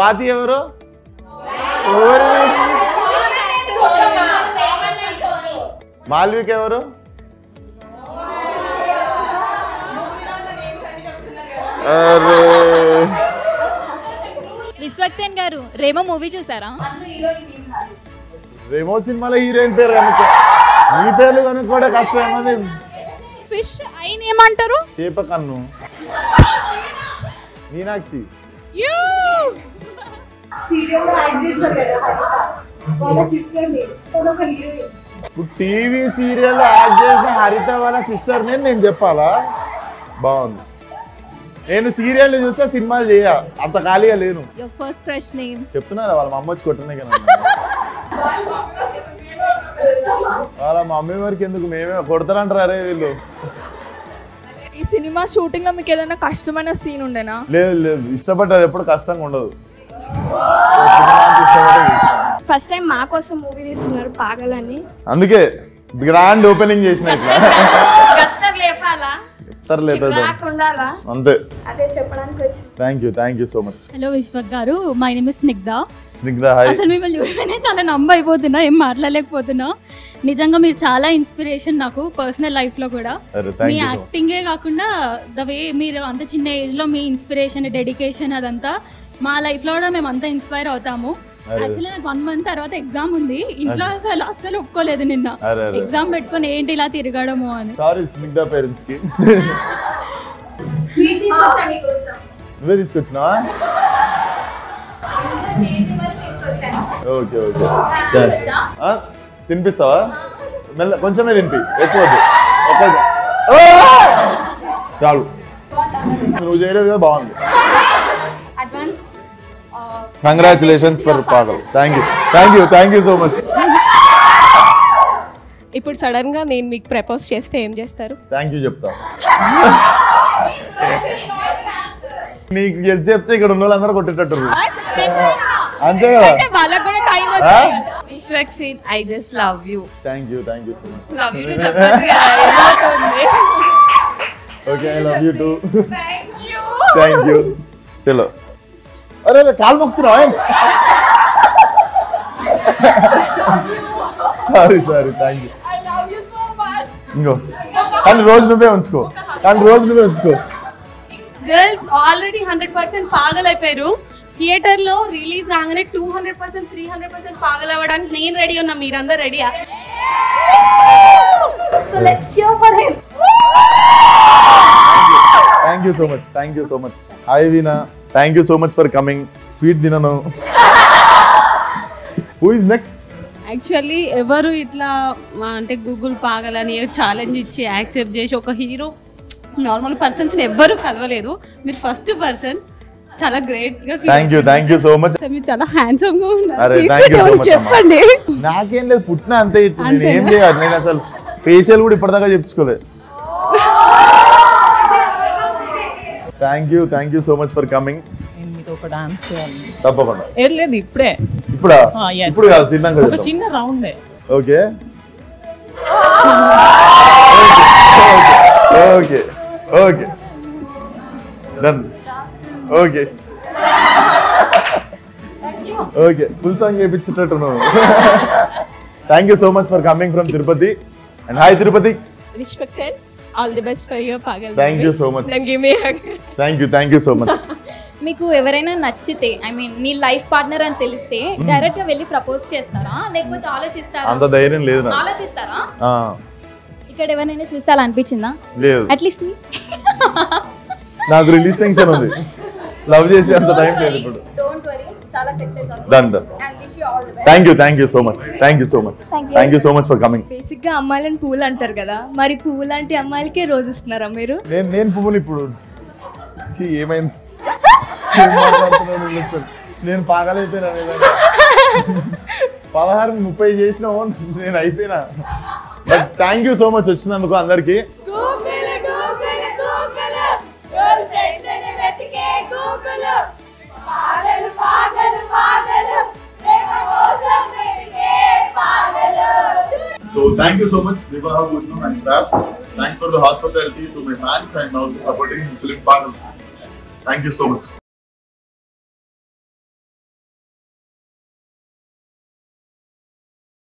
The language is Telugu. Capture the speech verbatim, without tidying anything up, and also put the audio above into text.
స్వాతి ఎవరు? మాల్విక ఎవరు? విశ్వక్సేన్ గారు రేమో మూవీ చూసారా? రేమో సినిమాలో హీరోయిన్ పేరు కనుక్కో, మీ పేర్లు కనుక్కోవడం కష్టం. ఏమది? ఫిష్ అయిన ఏమంటారు? చేప కన్ను. మీనాక్షి. ఇప్పుడు టీవీ సీరియల్ యాక్ట్ చేసిన హరిత వాళ్ళ సిస్టర్ నేను నేను చెప్పాలా? బాగుంది. నేను సీరియల్ చూస్తే సినిమాలు చేయ, అంత ఖాళీగా లేను. ఫస్ట్ క్రష్ నేమ్ చెప్తున్నారా వాళ్ళ మమ్మ వచ్చి కొట్టనే కదా. వాళ్ళ మమ్మీ వారికి ఎందుకు, మేమే కొడతారంటారు. అరే వీళ్ళు ఈ సినిమా షూటింగ్ లో మీకు ఏదైనా కష్టమైన సీన్ ఉండేనా? లేదు లేదు, ఇష్టపడ్డది ఎప్పుడు కష్టంగా ఉండదు. ఫస్ట్ టైం మా కోసం మూవీ తీస్తున్నారు పాగలని, అందుకే గ్రాండ్ ఓపెనింగ్ చేసిన ఇట్లా అంతే. అదే చెప్పడానికి వచ్చి thank you thank you so much. Hello Vishwak garu, my name is Snigdha. Snigdha hi. అసలు మిమ్మల్ని చూస్తేనే చాలా నంబ అయిపోతున్నా, ఏం మాట్లాడలేకపోతున్నా. నిజంగా మీరు చాలా ఇన్స్పిరేషన్ నాకు పర్సనల్ లైఫ్ లో కూడా. మీ యాక్టింగే కాకుండా ద వే మీరు అంత చిన్న ఏజ్ లో మీ ఇన్స్పిరేషన్, డెడికేషన్ అదంతా మా లైఫ్ లో కూడా మేము అంతా ఇన్స్పైర్ అవుతాము. యాక్చువల్లీ నాకు వన్ మంత్ తర్వాత ఎగ్జామ్ ఉంది, ఇంట్లో అసలు అస్సలు ఒప్పుకోలేదు నిన్న. ఎగ్జామ్ పెట్టుకొని ఏంటి ఇలా తిరగడము అని. సారీ స్నిగ్ధ పేరెంట్స్ కి. నువ్వే తీసుకొచ్చినా? Okay okay. తినిపిస్తావా? మెల్ల కొంచెమే తినిపి, ఎక్కువ చాలు. నువ్వు చేయలేదు కదా, బాగుంది. Congratulations for Paagal. Thank you thank you thank you so much. ఇప్పుడు సడన్ గా నేను మీకు ప్రపోజ్ చేస్తే ఏం చేస్తారు? థ్యాంక్ యూ చెప్తా. నీకు ఎస్ చెప్తే ఇక్కడ ఉన్న వాళ్ళందరూ కొట్టేటట్టు అంతే కదా. వాళ్ళకు కూడా టైం వస్తుంది. Vishwaksen I just love you. Thank you thank you so much. Love you too చెప్పండి ఏమవుతుంది. Okay I love you too. Thank you thank you. చలో. అరే కాలు మొక్కుతున్నా. Sorry sorry thank you. I love you so much. ఇంకో కానీ రోజు నువ్వే ఉంచుకో, కానీ రోజు నువ్వే ఉంచుకో. Girls already hundred percent Paagal అయిపోయారు. థియేటర్ లో రిలీజ్ కాగానే two hundred percent three hundred percent Paagal అవ్వడానికి నేను రెడీ ఉన్నా. మీరందరూ రెడీయా? So let's cheer for him. Thank you so much thank you so much. Hi Veena, thank you so much for coming. Sweet తినను. Who is next? యాక్చువల్లీ ఎవరు ఇట్లా అంటే గూగుల్ పాగలని ఛాలెంజ్ ఇచ్చి యాక్సెప్ట్ చేసి ఒక హీరో నార్మల్ పర్సన్స్ ఎవ్వరు కలవలేదు. మీరు ఫస్ట్ పర్సన్, చాలా గ్రేట్ గా. Thank you thank you so much. మీరు చాలా హ్యాండ్సమ్ గా అరే థ్యాంక్ యూ సో మచ్. చెప్పండి. నాకేం లేదు, పుట్టిన అంతే. నేను ఏం చేయాలి, నేను అసలు ఫేషియల్ కూడా ఇప్పటిదాకా చెప్పుకోలేదు. Thank you thank you so much for coming. ఒక డాన్స్ చేయాలి. తప్పకుండా. ఏం లేదు ఇప్పుడే. ఇప్పుడా? ఇప్పుడు కాదు, తిన్నాక ఒక చిన్న round. Okay okay okay done. Okay okay full song చేయించేటట్టు నువ్వు. Thank you so much for coming from Tirupati. And hi Tirupati. Vishwaksen all the best for your Paagal. Thank you so much. Thank you మీ hug. Thank you thank you so much. మీకు ఎవరైనా నచ్చితే, ఐ మీన్ నీ లైఫ్ పార్ట్నర్ అని తెలిస్తే డైరెక్ట్ గా వెళ్ళి ప్రపోజ్ చేస్తారా లేకపోతే ఆలోచిస్తారా? అంత ధైర్యం లేదు నాకు. ఆలోచిస్తారా? ఆ ఇక్కడ ఎవరైనా చూస్తే అలా అనిపించిందా? లేదు. అట్లీస్ట్ మీ నాకు రిలీజ్ టెన్షన్ ఉంది, లవ్ చేసే అంత టైం లేదు ఇప్పుడు. డోంట్ వరీ, చాలా సక్సెస్ అవుతుంది. Done done. And wish you all the best. Thank you thank you so much thank you so much thank you so much for coming. Basic గా అమ్మాయిలను పూలు అంటారు కదా, మరి పువ్వు లాంటి అమ్మాయిలకే రోజు ఇస్తున్నారా మీరు? నేను నేను పువ్వులు ఇప్పుడు ఏమైంది, నేను పాగలైపోయినా. పదహారు ముప్పై చేసినావు, నేను అయిపోయినా. But thank you so much వచ్చినందుకు అందరికి. So thank you so much Vivaha Bhojnam and staff. Thanks for the hospitality to my fans and also supporting Film Pagal. Thank you so much.